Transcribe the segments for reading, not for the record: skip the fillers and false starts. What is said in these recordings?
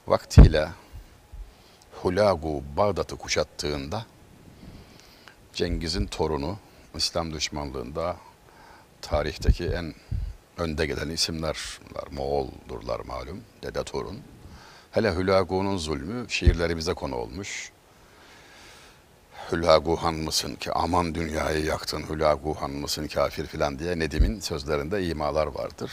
vaktiyle Hulagu Bağdat'ı kuşattığında Cengiz'in torunu İslam düşmanlığında tarihteki en önde gelen isimler, Moğoldurlar malum, dede torun. Hele Hulagu'nun zulmü şiirlerimize konu olmuş. Hulagu han mısın ki aman dünyayı yaktın, Hulagu han mısın kafir filan diye Nedim'in sözlerinde imalar vardır.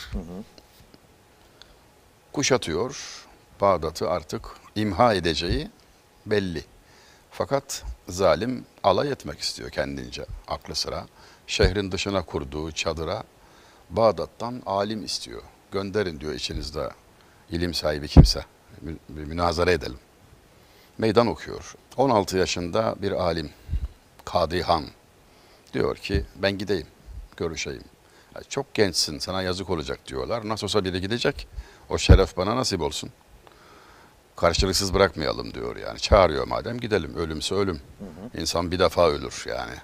Kuşatıyor, Bağdat'ı artık imha edeceği belli. Fakat zalim alay etmek istiyor kendince, aklı sıra. Şehrin dışına kurduğu çadıra Bağdat'tan alim istiyor. Gönderin diyor içinizde ilim sahibi kimse. Bir münazara edelim. Meydan okuyor. 16 yaşında bir alim, Kadıhan diyor ki ben gideyim, görüşeyim. Çok gençsin, sana yazık olacak diyorlar. Nasıl olsa biri gidecek, o şeref bana nasip olsun. Karşılıksız bırakmayalım diyor yani. Çağırıyor madem gidelim, ölümse ölüm. İnsan bir defa ölür yani.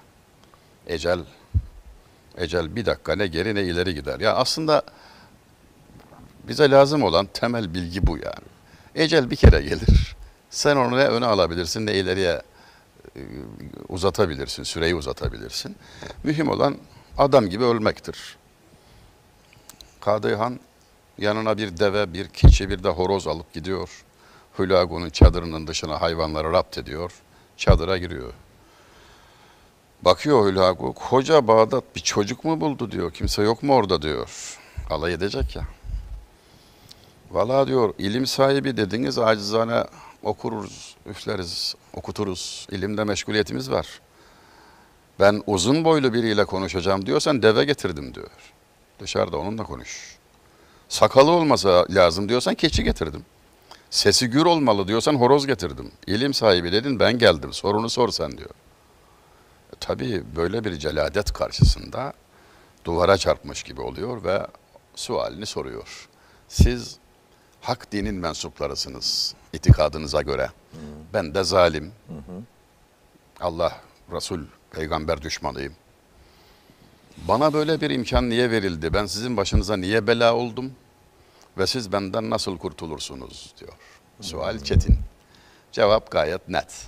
Ecel bir dakika ne geri ne ileri gider. Ya aslında bize lazım olan temel bilgi bu yani. Ecel bir kere gelir. Sen onu ne öne alabilirsin ne ileriye uzatabilirsin, süreyi uzatabilirsin. Mühim olan adam gibi ölmektir. Kadıhan yanına bir deve, bir keçi, bir de horoz alıp gidiyor. Hulagu'nun çadırının dışına hayvanları rapt ediyor. Çadıra giriyor. Bakıyor Hulagu, koca Bağdat bir çocuk mu buldu diyor. Kimse yok mu orada diyor. Alay edecek ya. Valla diyor ilim sahibi dediniz acizane okuruz, üfleriz, okuturuz. İlimde meşguliyetimiz var. Ben uzun boylu biriyle konuşacağım diyorsan deve getirdim diyor. Dışarıda onunla konuş. Sakalı olmasa lazım diyorsan keçi getirdim. Sesi gür olmalı diyorsan horoz getirdim. İlim sahibi dedin ben geldim sorunu sor sen diyor. Tabii böyle bir celadet karşısında duvara çarpmış gibi oluyor ve sualini soruyor. Siz hak dinin mensuplarısınız itikadınıza göre. Ben de zalim. Allah, Resul, peygamber düşmanıyım. Bana böyle bir imkan niye verildi? Ben sizin başınıza niye bela oldum? Ve siz benden nasıl kurtulursunuz diyor. Sual çetin. Cevap gayet net.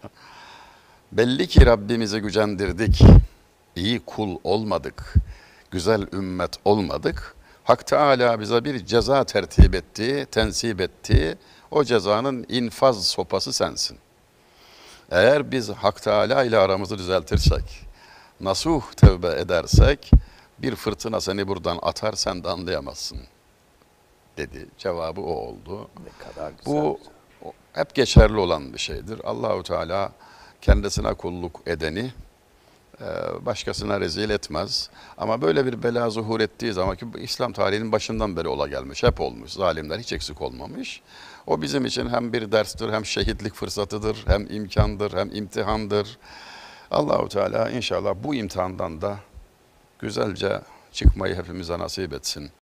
Belli ki Rabbimizi gücendirdik. İyi kul olmadık. Güzel ümmet olmadık. Hak Teala bize bir ceza tertip etti, tensip etti. O cezanın infaz sopası sensin. Eğer biz Hak Teala ile aramızı düzeltirsek, nasuh tevbe edersek, bir fırtına seni buradan atar sen de anlayamazsın dedi. Cevabı o oldu. Ne kadar güzel. Bu hep geçerli olan bir şeydir. Allahu Teala kendisine kulluk edeni başkasına rezil etmez. Ama böyle bir bela zuhur ettiği zaman ki İslam tarihinin başından beri ola gelmiş, hep olmuş. Zalimler hiç eksik olmamış. O bizim için hem bir derstir, hem şehitlik fırsatıdır, hem imkandır, hem imtihandır. Allahu Teala inşallah bu imtihandan da güzelce çıkmayı hepimize nasip etsin.